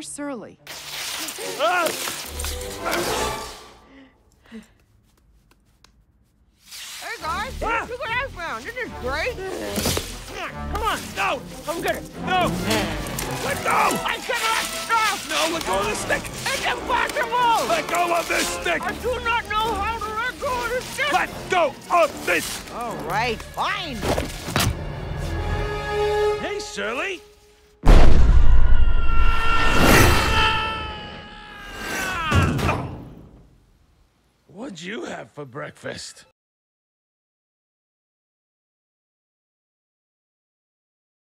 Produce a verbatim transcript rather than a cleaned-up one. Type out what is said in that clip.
Where's Surly? Ah! Hey guys, Ah! look what I found. This is great. Come on, no! Come get it! No! Let go! I cannot stop. No, let go of the stick! It's impossible. Let go of this stick! I do not know how to let go of this stick. Let go of this! All right, fine. Hey, Surly! What'd you have for breakfast?